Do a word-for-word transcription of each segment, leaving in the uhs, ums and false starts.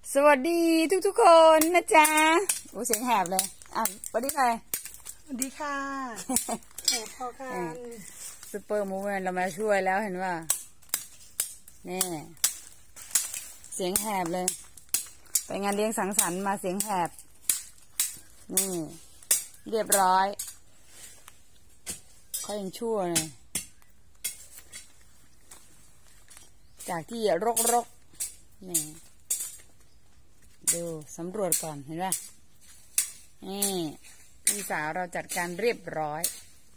สวัสดีทุกทุกคนนะจ๊ะโอ้เสียงแหบเลยอ่ะสวัสดีใครสวัสดีค่ะแหบพอกันซูเปอร์มูฟเมนต์เรามาช่วยแล้วเห็นว่านี่เสียงแหบเลยไปงานเลี้ยงสังสรรค์มาเสียงแหบนี่เรียบร้อยเขายังชั่วเลยจากที่รกรกนี่ดูสำรวจก่อนเห็นไหมนี่พี่สาวเราจัดการเรียบร้อย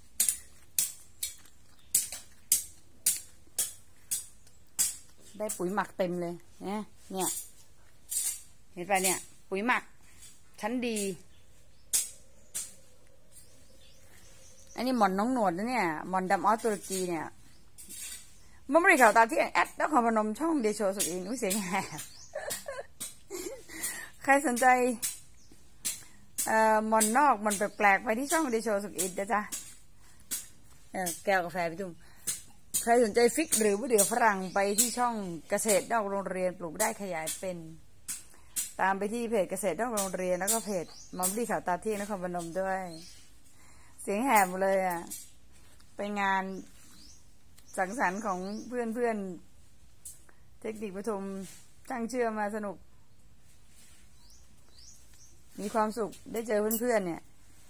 ได้ปุ๋ยหมักเต็มเลยเนี่ยเนี่ยเห็นป่ะเนี่ยปุ๋ยหมักชั้นดีอันนี้หมอนน้องหนวดนะเนี่ยหมอนดำออสตุรกีเนี่ยมันไม่ได้ข่าวตาที่แอดแล้วขอพนมช่องเดโชสุดอินอุ้ยเสียงแหบใครสนใจเอ่อมอนนอกมันแปลกๆไปที่ช่องเดโชสุดอินนะจ๊ะเออแก้วกาแฟพี่ตุ้มใครสนใจฟิกหรือมะเดื่อฝรั่งไปที่ช่องเกษตรนอกโรงเรียนปลูกได้ขยายเป็นตามไปที่เพจเกษตรนอกโรงเรียนแล้วก็เพจมัมลี่ข่าวตาที่นครพนมด้วยเสียงแหบเลยอ่ะไปงานสังสรรค์ของเพื่อนเพื่อนเทคนิคปฐมช่างเชื่อมาสนุกมีความสุขได้เจอเพื่อนๆเนี่ย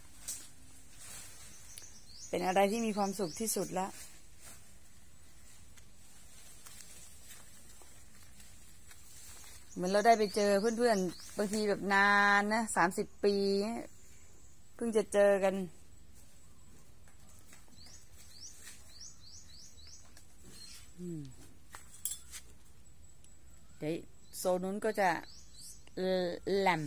เป็นอะไรที่มีความสุขที่สุดแล้วเหมือนเราได้ไปเจอเพื่อนๆบางทีแบบนานนะสามสิบปีเพิ่งจะเจอกันเดี๋ยวโซนนู้นก็จะแหลม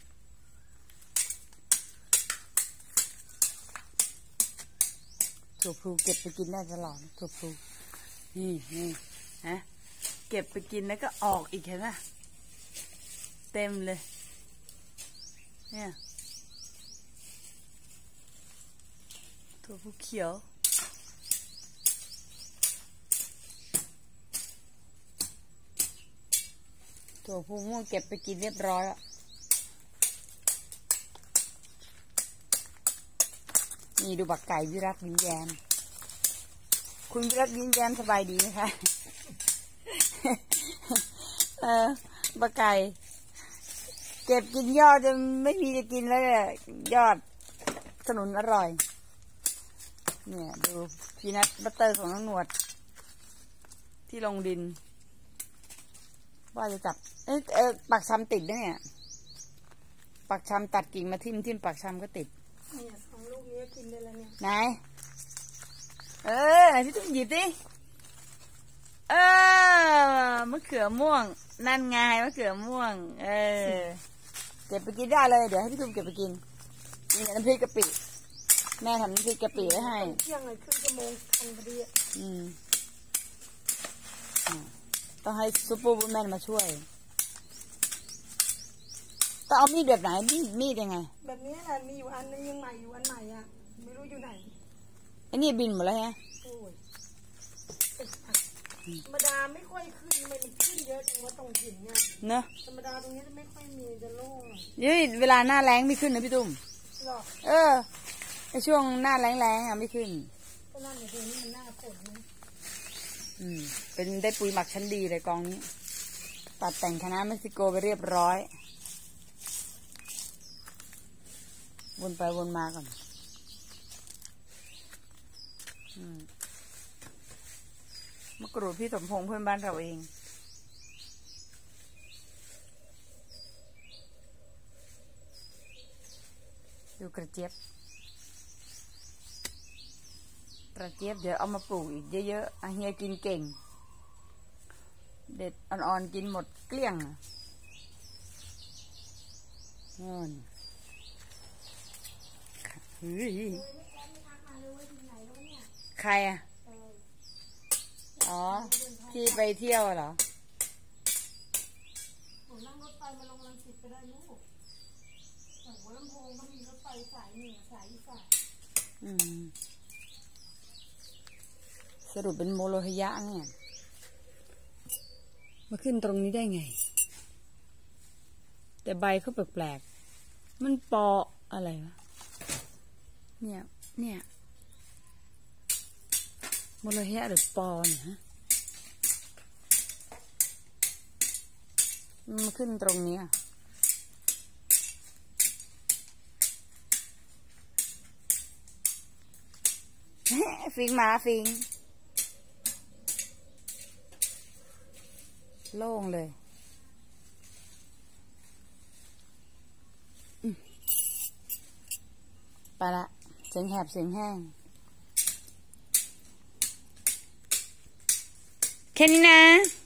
ถั่วพลูเก็บไปกินได้ตลอดถั่วพลูนี่นี่ฮะเก็บไปกินแล้วก็ออกอีกเห็นไหมเต็มเลยเนี่ยถั่วพลูเขียวถั่วพลูม่วงเก็บไปกินเรียบร้อยแล้วนี่ดูบักไก่วิรัตยิ้มแย้มคุณวิรัตยิ้มแย้มสบายดีไหมคะเออบักไก่เก็บกินยอดจะไม่มีจะกินแล้วเนี่ยยอดขนุนอร่อยเนี่ยดูพีนัทบัตเตอร์ของน้องหนวดที่ลงดินว่าจะจับเออเออปักชำติดนะเนี่ยปักชำตัดกิ่งมาทิ่มทิ่มปักชำก็ติดเนี่ยสองลูกนี้กินได้แล้วเนี่ยไหนเออไหนพี่ตุ้มหยิบดิเออมะเขือม่วงนั่นไงมะเขือม่วงเออเก็บไปกินได้เลยเดี๋ยวให้พี่ตุ้มเก็บไปกินนี่น้ำพริกกะปิแม่ทำน้ำพริกกะปิไว้ให้เที่ยงเลยครึ่งชั่วโมงทันพอดีอืมต้องให้ซูเปอร์วูแมนมาช่วยต้องเอามีดแบบไหนมีดมีดยังไงแบบนี้แหละมีอยู่อันนึงยังใหม่อยู่อันใหม่อ่ะไม่รู้อยู่ไหนไอ้นี่บินหมดแล้วฮะโอ้ยธรรมดาไม่ค่อยขึ้นไม่ขึ้นเยอะจังว่าตรงหินเนี่ยเนอะธรรมดาตรงนี้จะไม่ค่อยมีจะโล่งเฮ้ยเวลาหน้าแรงไม่ขึ้นนะพี่ตุ้มหรอเออในช่วงหน้าแรงๆอ่ะไม่ขึ้นก็นั่นเลยนี่มันหน้าฝนนะอืมเป็นได้ปุ๋ยหมักชั้นดีเลยกองนี้ตัดแต่งคณะเม็กซิโกไปเรียบร้อยวนไปวนมาก่อนมะกรูดพี่สมพงษ์เพื่อนบ้านเราเองดูกระเจี๊ยบกระเจี๊ยบเดี๋ยวเอามาปลูกอีกเยอะๆเฮียกินเก่งเด็ดอ่อนๆกินหมดเกลี้ยงนู่นใครอ่ะอ๋อที่ไปเที่ยวเหรอผมนั่งรถไฟมาลงรังสิตไปได้ลูกหัวลำโพงก็มีรถไฟสายเหนือสายอีสานอืมสรุปเป็นโมโลหยะเนี่ยมาขึ้นตรงนี้ได้ไงแต่ใบเขาแปลกๆมันปออะไรวะเนี่ยเนี่ยมลเฮะหรือปอเนี่ยฮะมันขึ้นตรงนี้ฟิงมาฟิงโล่งเลยไปละเสียงแหบเสียงแห้งแค่นี้นะ